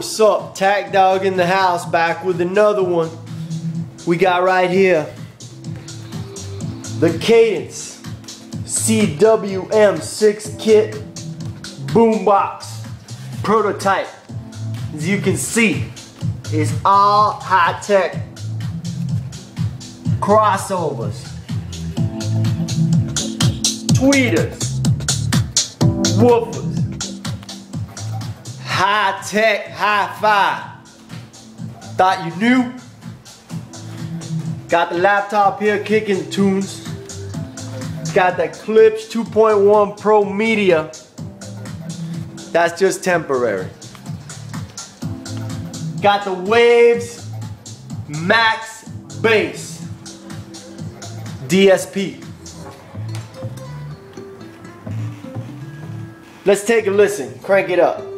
what's up? Tack Dog in the house, back with another one. We got right here the Cadence CWM-6KIT Boombox prototype. As you can see, it's all high-tech crossovers, tweeters, woofers, high-tech, hi-fi. Thought you knew? Got the laptop here kicking tunes. Got the Clips 2.1 Pro Media. That's just temporary. Got the Waves Max Bass DSP. Let's take a listen. Crank it up.